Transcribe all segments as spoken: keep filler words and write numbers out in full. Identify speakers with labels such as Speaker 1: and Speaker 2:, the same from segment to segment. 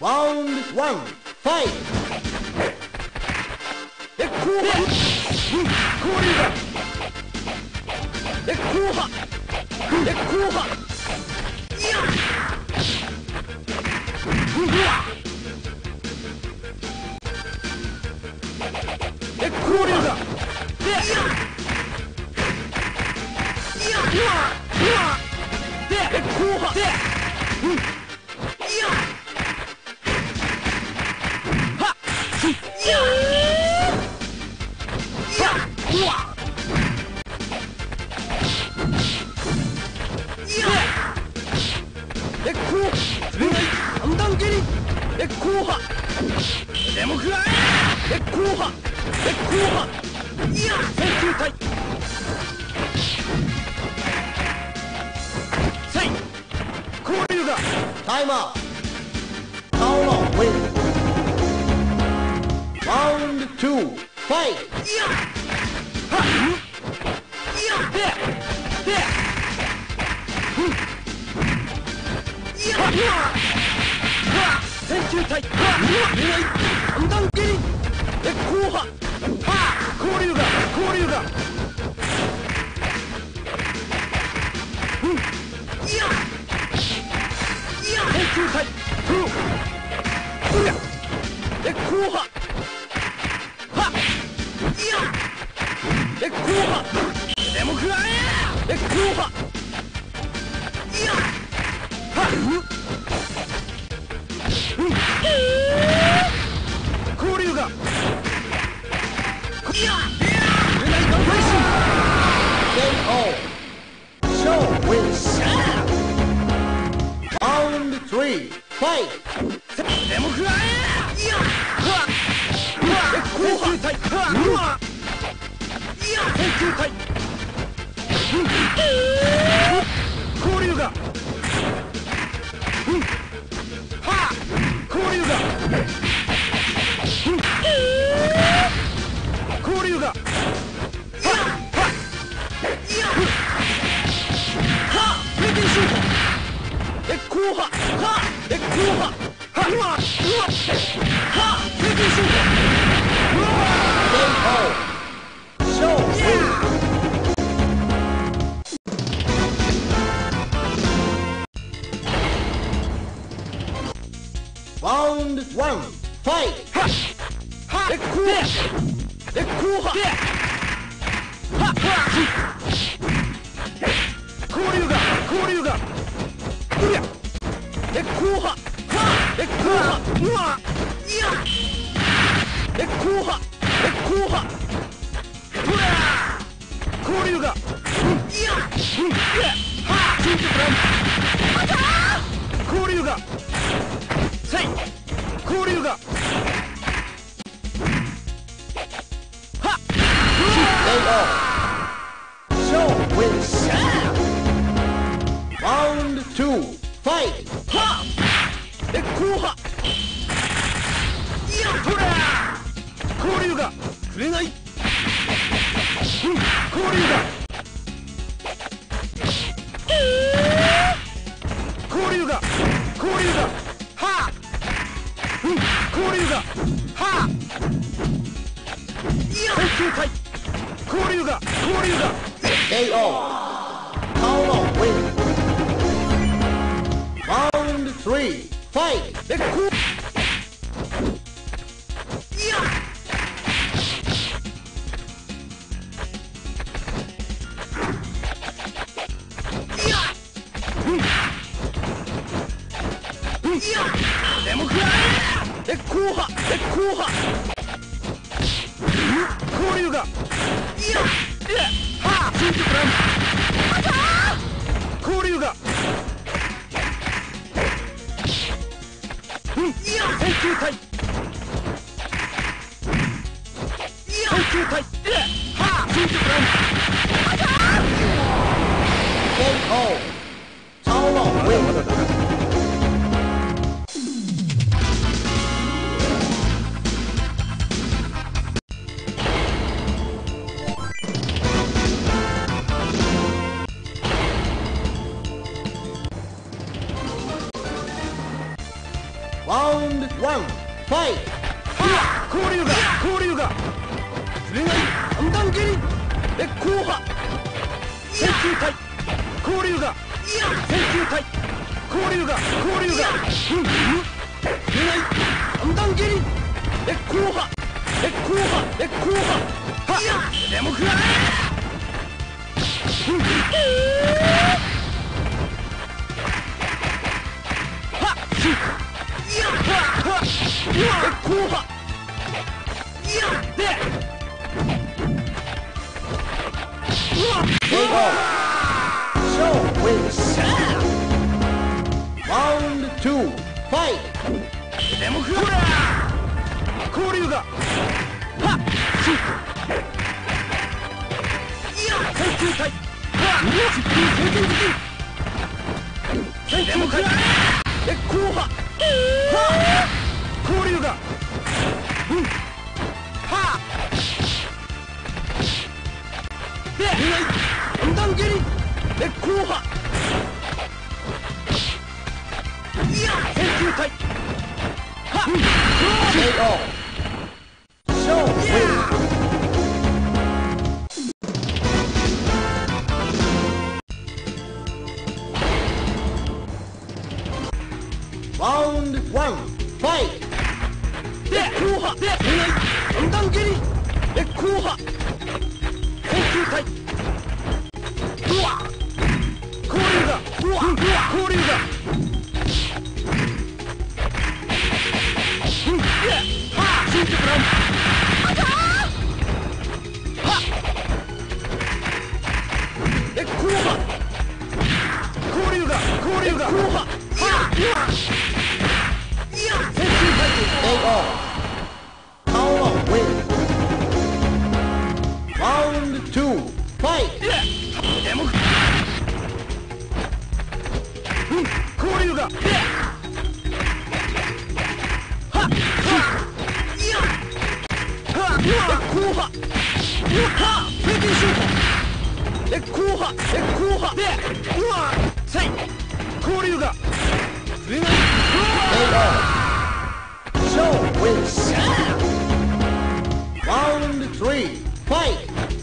Speaker 1: Round one, fight!
Speaker 2: え、こうは、うん、交流だ。え、こうは、え、こうは、いや、うん、うわ。え、交流だ。で、いや、いや、うわ、うわ。で、え、こうは、で、うん、いや、は、す、いや。うわ！いや！え、こう！れない三段蹴り！え、こうは！でも食らえ！え、こうは！え、こうは！いや！選球隊！せい！交流が！
Speaker 1: タイムアウト Tauro win Round two, fight!
Speaker 2: いや！はっ！いや！で！で！うん！いや！うわ！うわ！選球隊！うわ！恋愛三段蹴り！え、こうは！はあ！交流が！交流が！うん！いや！いや！選球隊！うん！うや！え、こうは！はっ！いや！え、こうは！でも食らえ！え、こうは！いや！はっ！うん！交流が！いや！売れない眼帯心！
Speaker 1: ケーオー Show wins Round three, fight!
Speaker 2: でも食らえ！いや！うわ！うわ！え、こうは！選球隊！うわ！いや！選球隊！うん！交流が！うん！はあ！交流が！うん！交流が！はあ！はあ！いや！はあ！フェイキンシュート！え、こうは！はあ！え、こうは！はうわ！うわ！はあ！フェイキンシュート！うわ！
Speaker 1: Show wins Round one, fight!
Speaker 2: はっはっえ、こうはえ、こうはではっはっ交流が交流がうやえ、こうははえ、こうはうわいやえ、こうはえ、こうはうわ交流がうんいやうんいやはっシンクブランまた交流がせい交流がはっ
Speaker 1: ケーオー Show wins Round two, fight!
Speaker 2: はっえ、こうはいやほら交流が触れないうん交流が交流が交流がはあうん交流がはあいや選球隊交流が交流が
Speaker 1: ケーオー Tauro win Round three, fight!
Speaker 2: え、こういやいやうんうんいやでも食らええ、こうはえ、こうはうん交流がいやいやはあシンクブランまた交流がうんいや選球隊いや選球隊いやはあシンクブランまた
Speaker 1: ケーオー Tauro win Round one, fight!
Speaker 2: 交流が交流が触れない三段蹴りで後破選球体交流が選球体交流が交流が触れない三段蹴りで後破で後破で後破はっでも食らえ後破で
Speaker 1: ケーオー Show wins! Round two, fight!
Speaker 2: でも食らえ交流がはっ選球体疾風経験的選球体で後破は交流がうんはで三段蹴りで後破選球体は
Speaker 1: ケーオー Show wins! Round one, fight!
Speaker 2: で後破で三段蹴りで後破選球体うわ交流がうわ交流がうんではあシンクブランあたーはで後破交流が交流が後破いやうわ選球体
Speaker 1: ケーオー Power win! Round two, fight!
Speaker 2: でもうん交流がではっいやはっで後破はっ経験シュートで後破で後破でうわせい交流が触れない
Speaker 1: ケーオー Show wins! Round three, fight!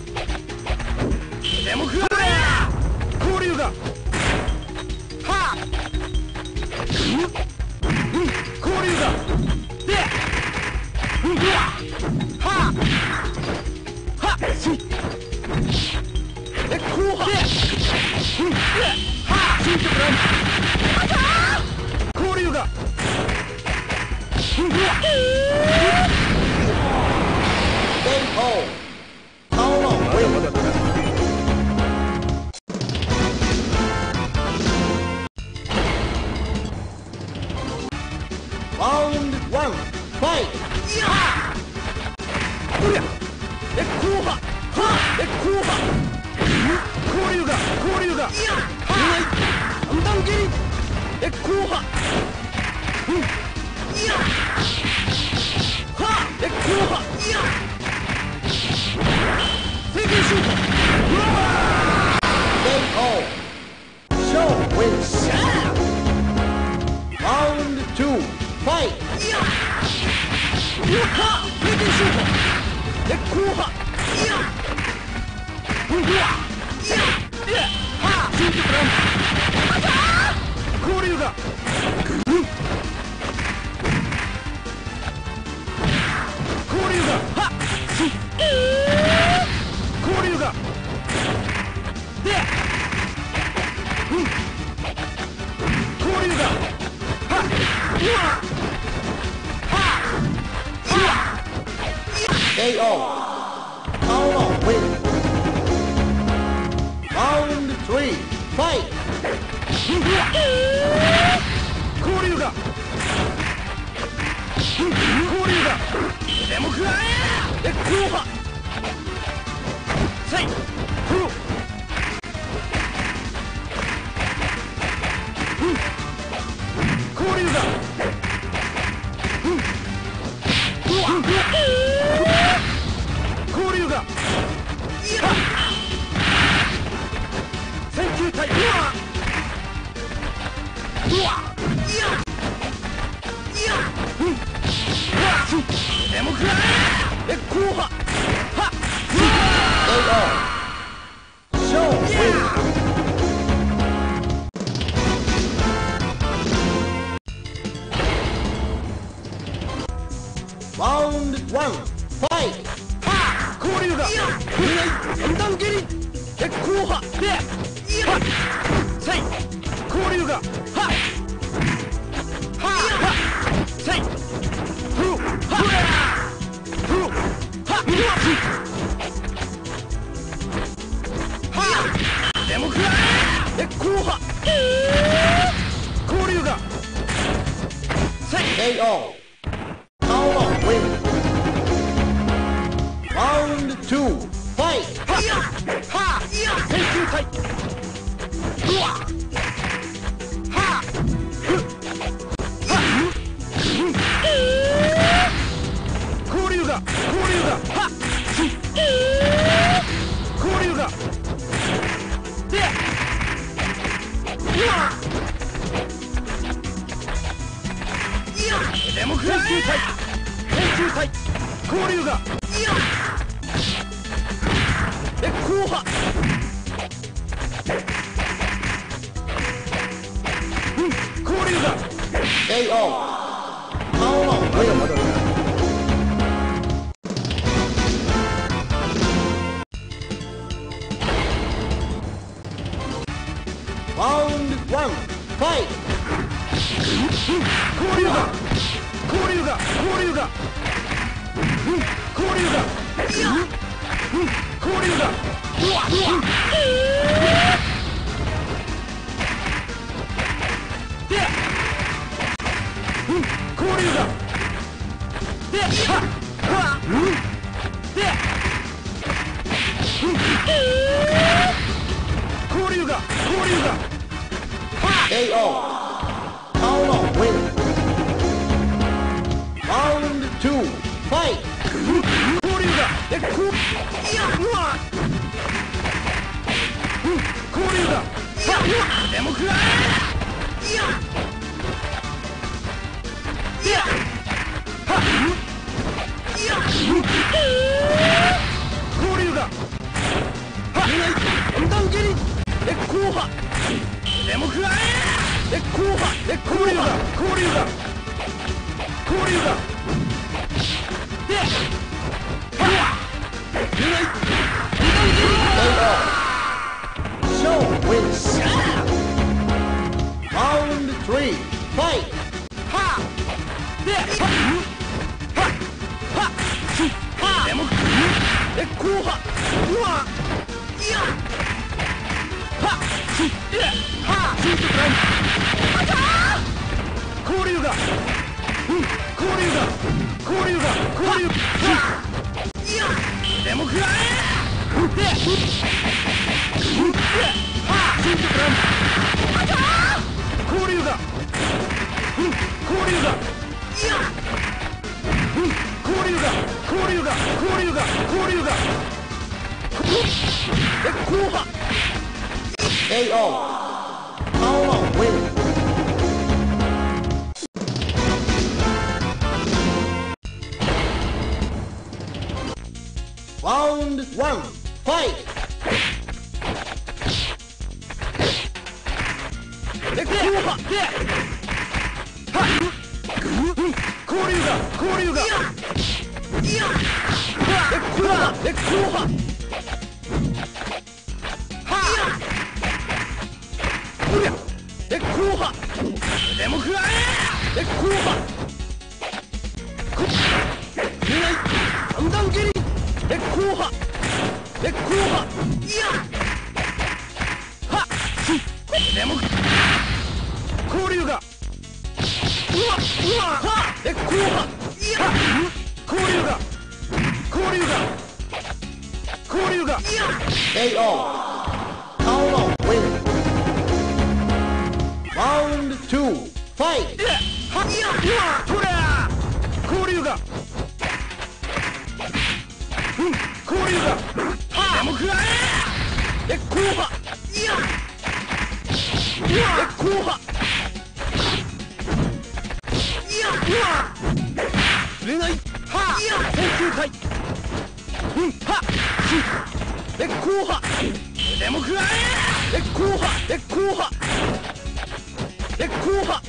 Speaker 2: でも食らえ交流がはあうん交流がでうんうわはあはっしで後破でうんではあシンクブランあたー交流がうんうわ
Speaker 1: ケーオー Power win! Round one, fight!
Speaker 2: いやこりゃで後破はで後破交流が交流がいやはい三段蹴りで後破うんいやはで後破いや制限シュートうわ
Speaker 1: ケーオー Show wins! Round two, fight!
Speaker 2: いやうわ制限シュートで後破いやうんうわいやではシンクブランあたー交流がうん交流がはっし交流がでうん交流がはっうわはっうわ
Speaker 1: ケーオー Power win! Round three, fight!
Speaker 2: うんうわ交流がうん交流がでも食らえで後破せいふううん交流がうんうわ波は
Speaker 1: ケーオー Show win. Round one, fight!
Speaker 2: 交流が三段蹴り鉄鋼波ではせい交流がはははせいふうはふうははでもくらえ鉄鋼波交流がせい
Speaker 1: ケーオー Power win. Round two, fight!
Speaker 2: は先球隊うわはふは交流が交流がは交流がでうわでもくらえ先球隊先球隊交流が鉄鋼波うん交流が
Speaker 1: ケーオー Power
Speaker 2: まだまだ
Speaker 1: win. Round one, fight!
Speaker 2: 交流が交流が交流がうん交流がうん交流がうわうわでうん交流がでははうんでうん交流が交流がは
Speaker 1: ケーオー Power win. Round two, fight!
Speaker 2: 交流がでこういやうわうん交流がはうわでもくらえいやいやはうんいやうん交流がは三段蹴りで後波でもくらえで後波で交流が交流が交流がでは二段蹴り
Speaker 1: Show wins. Round three, fight!
Speaker 2: はではははしはでもで後波うわいやはしではシュートラインあちゃー交流がうん交流が交流が交流はいやでもくらえでうんではシュートラインあちゃー交流がうん交流がいやうん交流が交流が交流が交流がえ後波
Speaker 1: ケーオー Power win. Round one, fight!
Speaker 2: で後波ではうん交流が交流がいやいやで後波で後波はうりゃで後波でもくらえで後波こ見ない三段蹴りで後波で後波いやはしでも交流がうわうわはで後波いや交流が交流が交流がいや
Speaker 1: ケーオー Power win. Round two, fight!
Speaker 2: ではいやうわこれ交流がうん交流がはでもくらえで後波いやうわで後波いやうわ触れないはいや先球隊烈光波腕も食らえ烈光波烈光波烈光波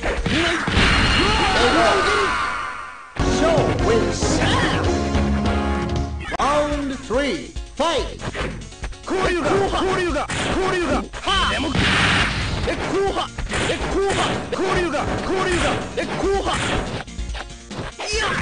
Speaker 1: Show wins. Round three, fight.
Speaker 2: 交流が交流が交流がでも烈光波烈光波交流が交流が烈光波いや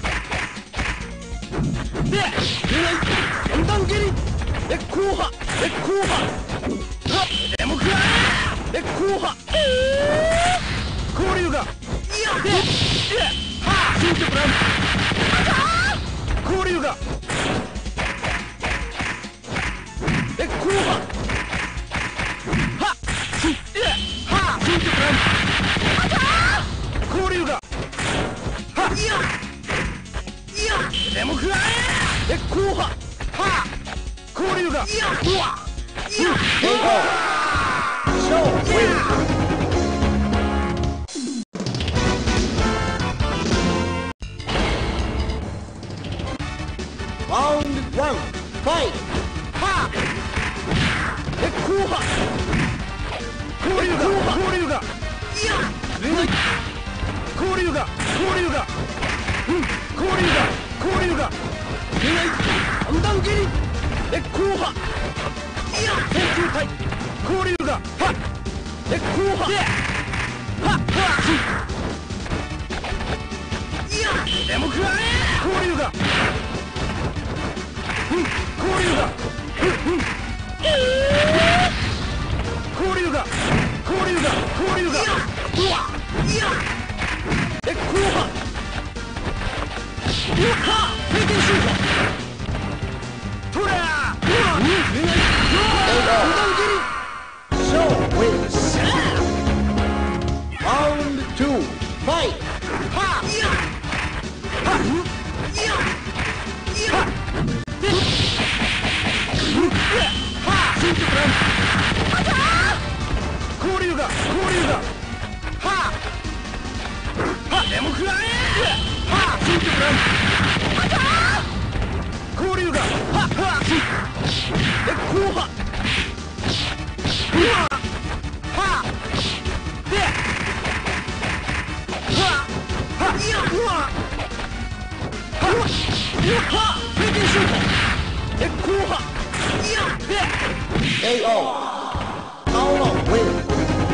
Speaker 2: で三段蹴り烈光波烈光波でも食らえ烈光波交流がいやではシュートブラウン交流が烈光波はっしはシュートブラウン交流がはいやいやでも食らえ烈光波は交流がいやうわいや
Speaker 1: Show wins. Round one, fight.
Speaker 2: は烈光波交流が交流がいや交流が交流がうん交流が交流が三段蹴り烈光波いや選球隊交流がは烈光波ははいやでも食らえ交流がうん交流がうんうん交流が交流が交流がうわいや烈光波うわは平均シュートとらーうわ三段蹴り
Speaker 1: Show wins. Round two, fight.
Speaker 2: はいやはいやいやではシュートブラウン交流が交流がははでも食らえはシュートブラウン交流がはは烈光波うわはでははいやうわはうわは平均シュート烈光波いやで
Speaker 1: K O. Paolo wins.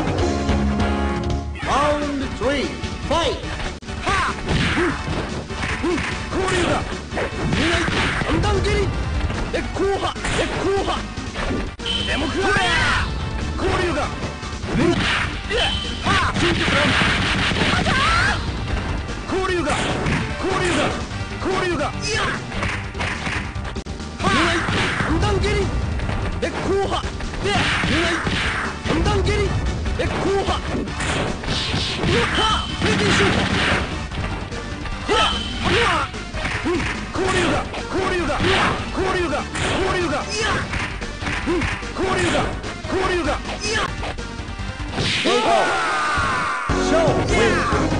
Speaker 1: Round three, fight.
Speaker 2: はうんうん交流が三段蹴り烈光波烈光波でも食らえ交流がうんはシュートブラウン交流が交流が交流がいやは三段蹴り烈光波で三段蹴り烈光波うわ平均シュートうわうわうん交流が交流が交流が交流がいやうん交流が交流がいや
Speaker 1: K O. Show wins.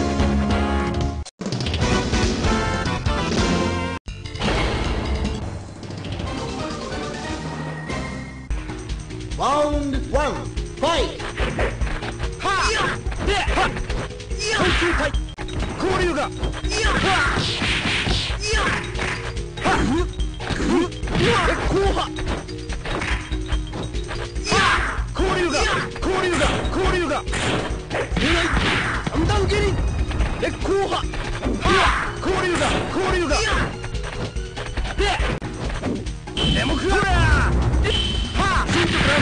Speaker 1: Round one, fight.
Speaker 2: はやではいや選球隊交流がいやはいやはううわ烈光波いや交流が交流が交流が三段蹴り烈光波は交流が交流がいやででも食らえはシュートブラウン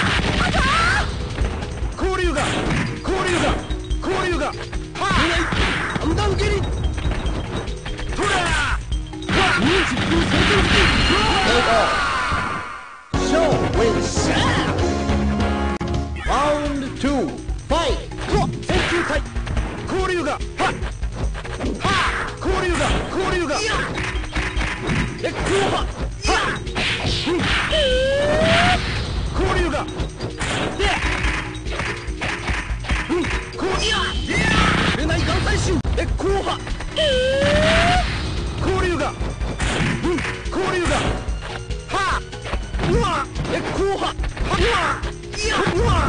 Speaker 2: 交流が交流が交流がは三段蹴りとらはミュージック成功して
Speaker 1: K O. Show wins. Round two, fight.
Speaker 2: 選球隊交流がはは交流が交流が烈光波はうん交流がでうん交流が触れない眼帯心烈光波交流がうん交流がは後派うわいやうわ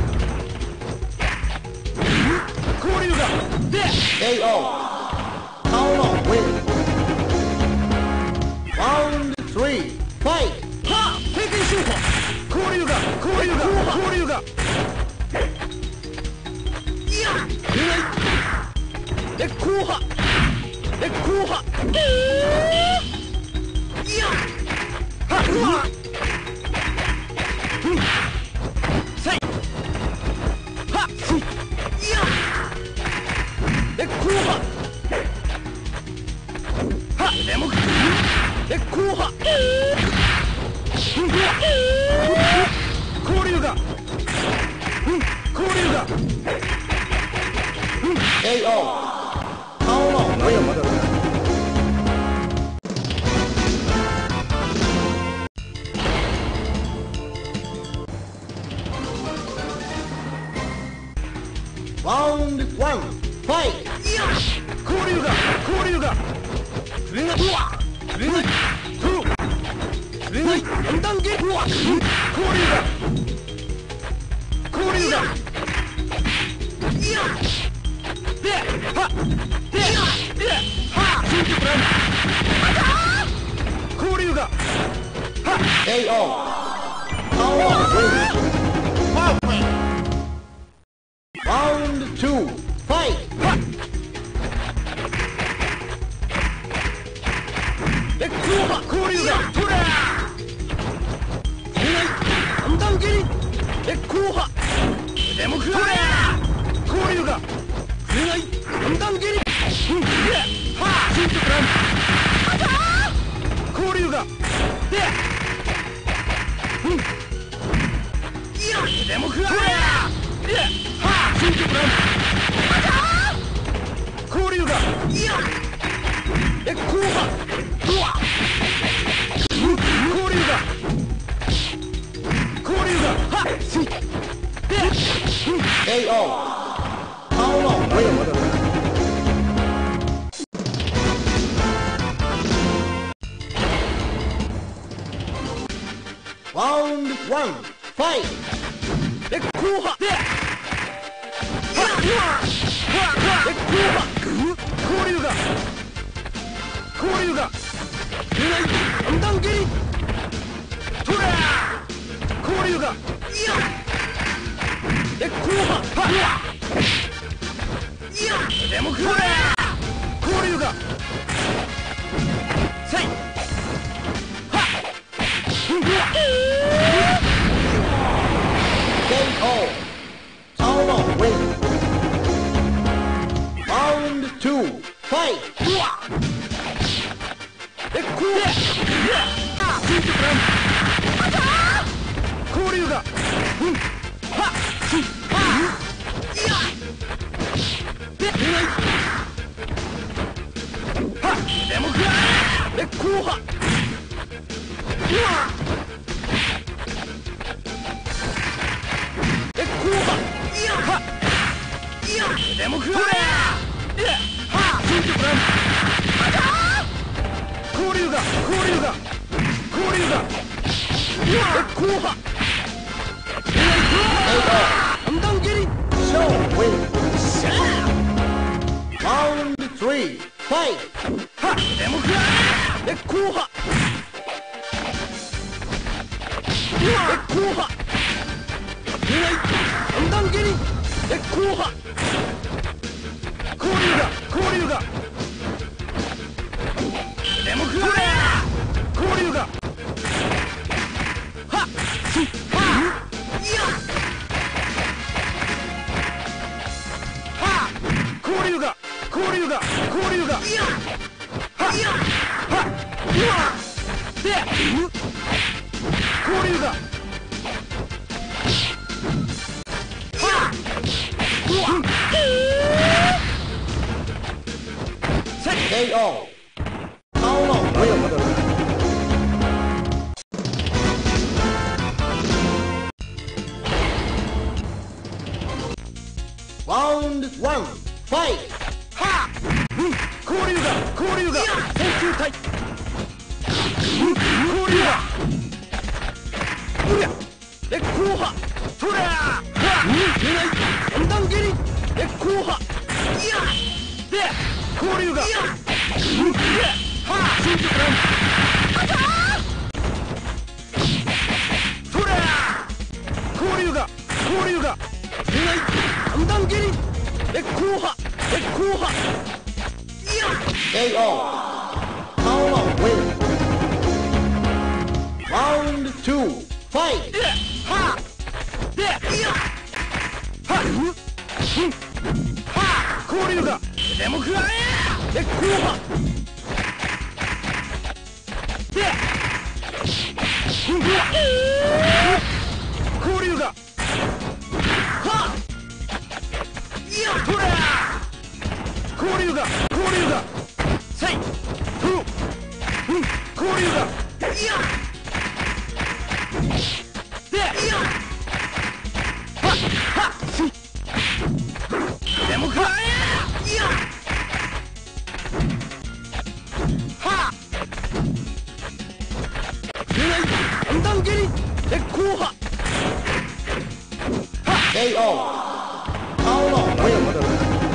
Speaker 2: 交流がで
Speaker 1: ケーオー Paulo win Round three Fight
Speaker 2: はあ経験証拠交流が交流が交流がいやいないで後派で後派いやはうわうんせいはすいいやで後派はでもで後派交流がうん交流が
Speaker 1: ケーオー Paulo win Round one Fight
Speaker 2: いや交流が交流が触れないうわ触れない触れない判断ゲームは交流が交流がいやではでではシンクプラン交流がは
Speaker 1: ケーオー Paulo win Round two Fight
Speaker 2: はで後派交流が取れ触れない判断蹴りで後派でも食らえ交流が触れない判断蹴りうんではあシンクプラン交流がでうんいやでも食らえではあシンクプラン交流がいやで後派うわうん交流が交流がはっしで
Speaker 1: ケーオー Paulo win Round one Fight
Speaker 2: で後派ではっうわはっで後派交流が交流が触れない判断蹴り取れ交流がいやで後派はっうわいやでも食らえ交流がせいはっうわ
Speaker 1: ケーオー Paulo win Round two Fight
Speaker 2: うわでこうであシンクプラン交流がうんはっしはいやでいないはっでも食らえで後派うわで後派いやはっいやでも食らえではっシンクプラン交流が交流が交流がうわ後派判断蹴り
Speaker 1: Show win
Speaker 2: しゃあ
Speaker 1: Round three Fight
Speaker 2: はっでも食らえで後派うわで後派いない判断蹴りで後派交流が交流がでも食らえ交流がはっしはいやはあ交流が交流が交流がいやはいやはっうわで交流がはっうわせい
Speaker 1: ケーオー Paulo win Round one Fight
Speaker 2: はあうん交流が交流が選球隊うん交流がうりゃ鉄鋼波
Speaker 1: ケーオー Power win Round two Fight
Speaker 2: はではは交流がでも食らえ鉄鋼波で交流がはとれ交流が交流がせいふう交流がいやでいやははでも食らえいやは三段蹴り鉄鋼波
Speaker 1: ケーオー Power win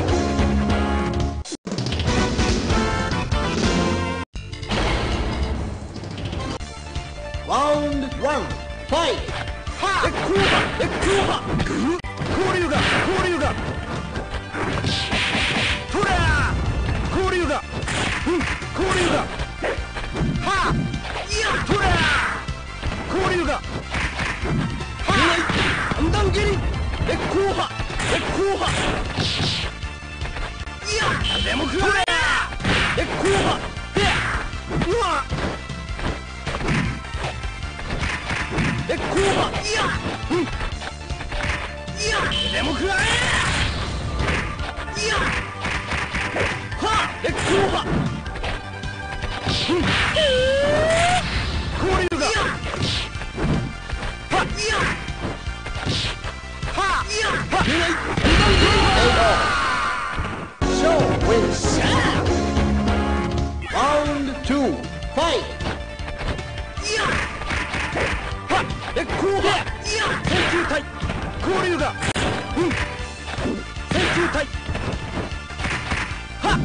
Speaker 1: Round one Fight
Speaker 2: 鉄鋼波鉄鋼波交流が交流がとれ交流がうん交流がはいやとれ交流がはい三段蹴り鉄鋼波鉄鋼波いやでも食らえ鉄鋼波でうわ鉄鋼波いやうんいやでも食らえいやは鉄鋼波うん交流がはいやは、いや、は、いない、
Speaker 1: Show wins Round two Fight
Speaker 2: いや、は、鉄鋼波、いや、戦球隊、交流が、うん、戦球隊、は、は、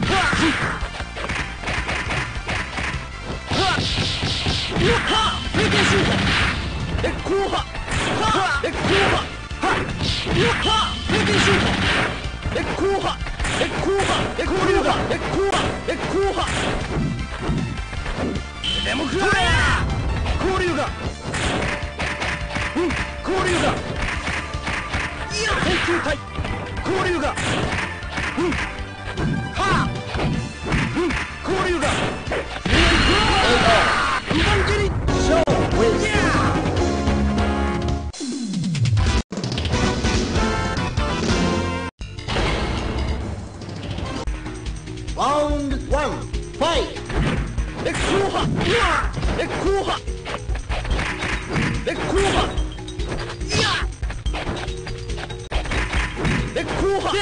Speaker 2: は、うわ、は、平行シュート、鉄鋼波、は、鉄鋼波。はっ平均シュート鉄鋼波鉄鋼波鉄交流が鉄鋼波鉄鋼波でも食らえ交流がうん交流がいや戦球隊交流がうんはあうん交流が二段蹴り
Speaker 1: Show wins Round one Fight
Speaker 2: 鉄鋼波うわ鉄鋼波鉄鋼波いや鉄鋼波で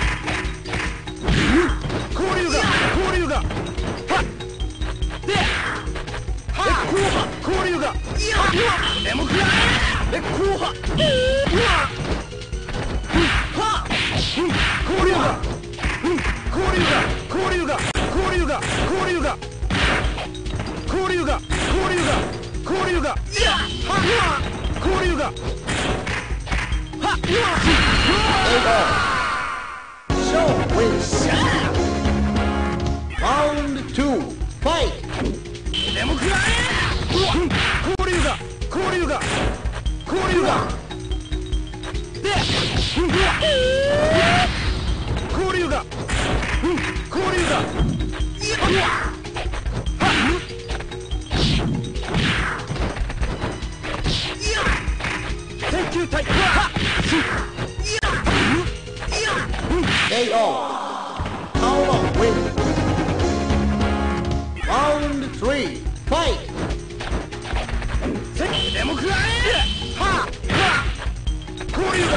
Speaker 2: 交流が交流がはで鉄鋼波交流がいやうわでも食らえ鉄鋼波うわは交流が交流が交流が交流が交流が交流が交流が交流がいやはうわ交流がはうわ
Speaker 1: Show wins Round two Fight
Speaker 2: でも食らえうわ交流が交流が交流がでうわ交流がうん交流がいやうわはっいや戦球隊はっいやいやうん
Speaker 1: ケーオー Power win Round three Fight
Speaker 2: でも食らえはは交流が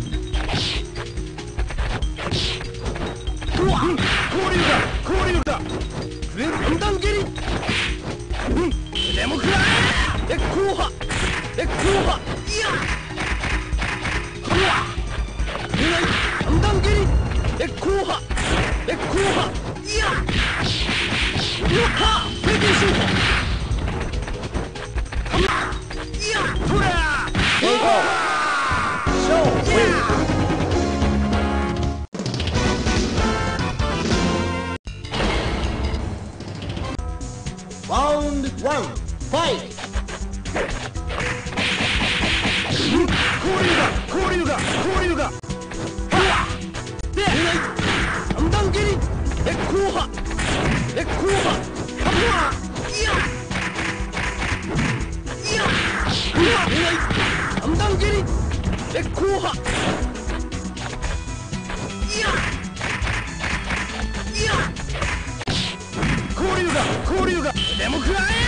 Speaker 2: うわ交流が交流が三段蹴りうんでも食らえ鉄鋼波鉄鋼波いやうわいない三段蹴り鉄鋼波鉄鋼波いやうわは平均シュートいやそれ
Speaker 1: ケーオー Show wins fight!
Speaker 2: 交流が交流が交流がで三段蹴りで後半で後半いやいや三段蹴りで後半いやいや交流が交流がでも食らえ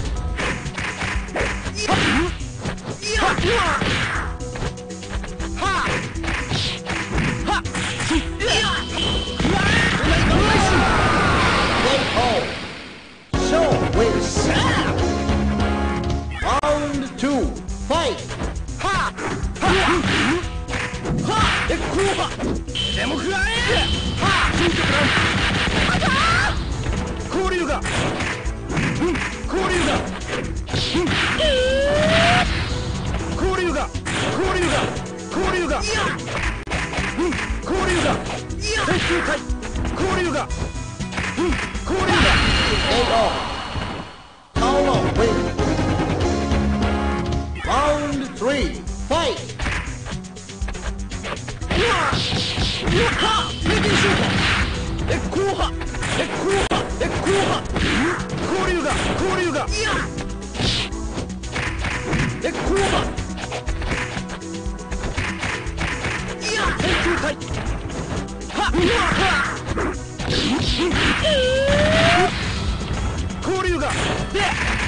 Speaker 2: いやいやははしいや
Speaker 1: Show wins! Round two, fight!
Speaker 2: はははで後半でも食らえは新曲なんあた交流がうん交流がうん交流が交流が交流がいやうん交流がいや選球会交流がうん交流が
Speaker 1: ケーオー! Paolo wins! Round three, fight!
Speaker 2: うわうわは平均シュートえ後半え後半え後半交流が交流がいやえ後半いや選球会はうわは交流がで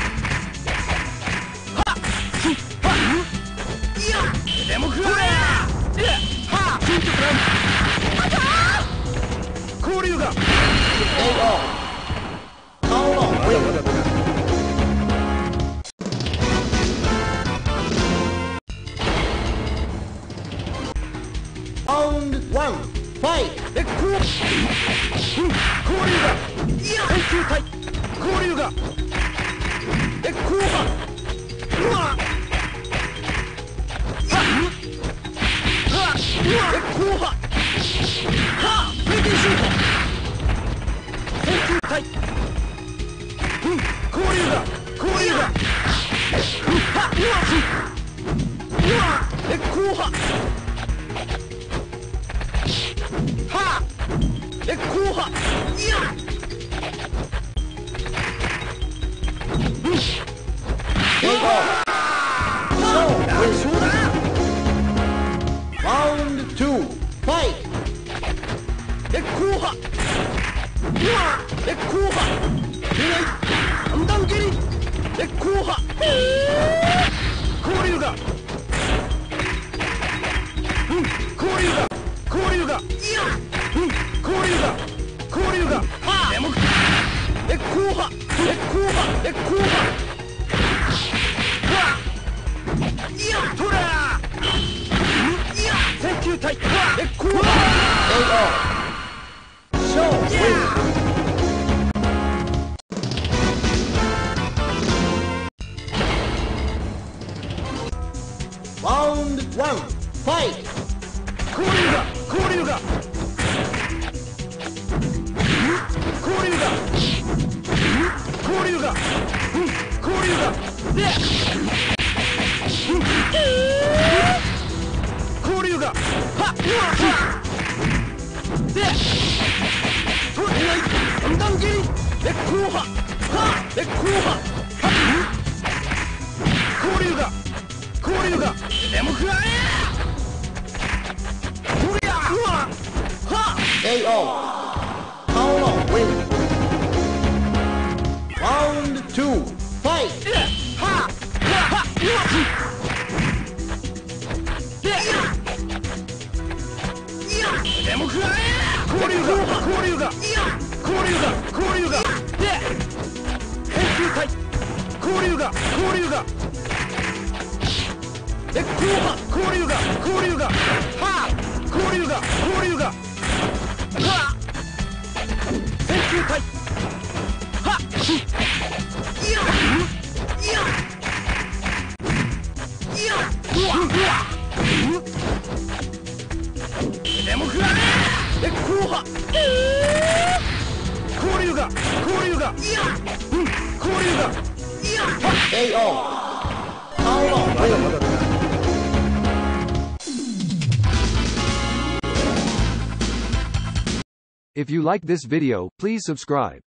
Speaker 2: はしはいやでも食らえでは新曲なんあた交流が
Speaker 1: ケーオー! Paolo wins! Round one, fight!
Speaker 2: えこううん交流がいや選球会交流がえ後半うわははうわえ後半は平均シュート選球会うん交流が交流がうんはうわうわえ後半はえ後半いやうん
Speaker 1: ケーオー! Show
Speaker 2: 楽
Speaker 1: wins!
Speaker 2: 勝だ
Speaker 1: Round two, fight!
Speaker 2: え後半うわえ後半いない三段蹴りえ後半交流がうん交流が交流がいやうん交流が交流がはでもえ後半え後半え後半わいやトラいや選球隊え後半
Speaker 1: ケーオー! Show wins! Round one, fight!
Speaker 2: 交流が交流が交流が交流がうん交流がでうん交流がはっうわでそれない三段蹴りで後半はで後半は交流が交流がでも食らえそりゃうわは
Speaker 1: ケーオー! Paolo wins! Round two, fight!
Speaker 2: でははうわでいやでも食らえ交流が交流がいや交流が交流がで選球隊交流が交流がで後半交流が交流がは交流が交流がは選球隊はいやいやいやうわうわでも食らえで後半交流が交流がいやうん交流がいや
Speaker 1: ケーオー Power
Speaker 2: まだま
Speaker 1: Wave
Speaker 2: だだ。
Speaker 3: If you like this video, please subscribe.